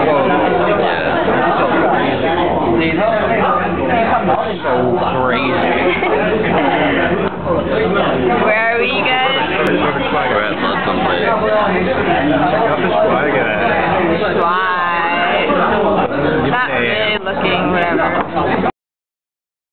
So crazy. Where are we, guys? We're at Muslim place. Check out the Shuai Guy. Shuai